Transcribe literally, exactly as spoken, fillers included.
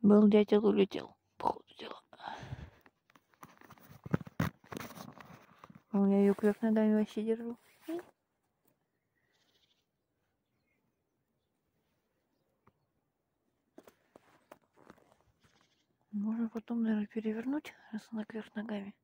Был дятел, улетел, по ходу дела. У меня ее кверх ногами вообще держу. Можно потом, наверное, перевернуть, раз она кверх ногами.